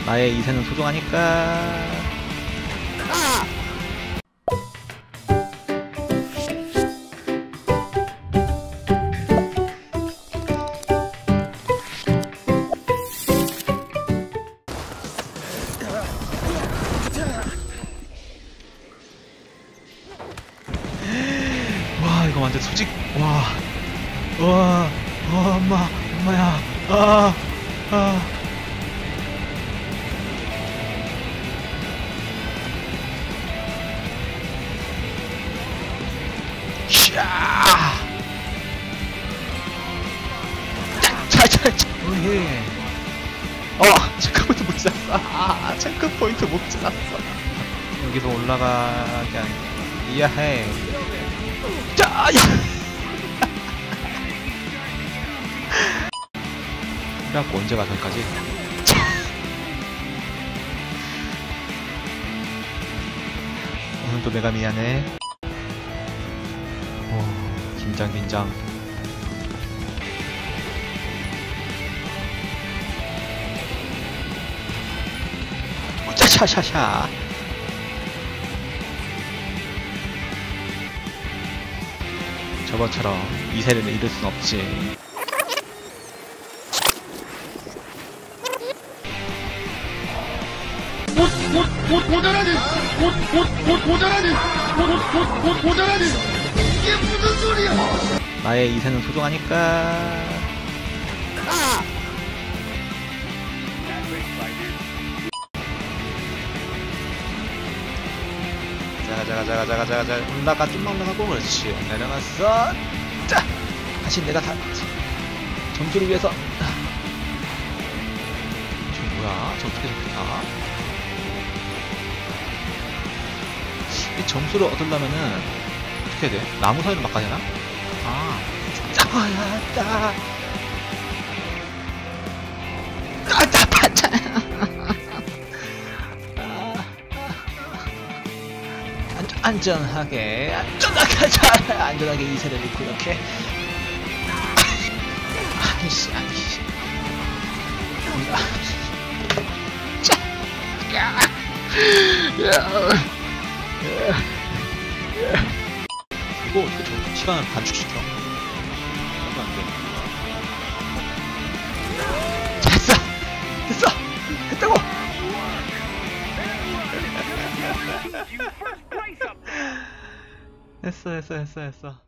나의 이세는 소중하니까. 와, 이거 완전 수직. 와, 엄마야. 체크포인트 못 지났어. 체크포인트 못 지났어. 여기서 올라가게 이해해. 그래갖고 언제 가 저기까지? 오늘도 내가 미안해. 긴장. 샤샤샤. 저번처럼 이세를 잃을 순 없지. 모자라니 이게 무슨 소리야? 나의 이세는 소중하니까. 자가 올라가. 좀만 올라가고. 그렇지. 내려갔어. 자, 다시 내가 점수를 위해서. 저 뭐야? 저 어떻게 저렇게 가? 이 점수를 얻으려면은 어떻게 해야 돼? 나무 사이로 막 가야 되나? 잡아야다. 안전하게 이세를 놓고 이렇게. 아이씨. 이거 어떻게 저 시간을 단축시켜? 하면 안 돼. 됐어! 했다고! 했어.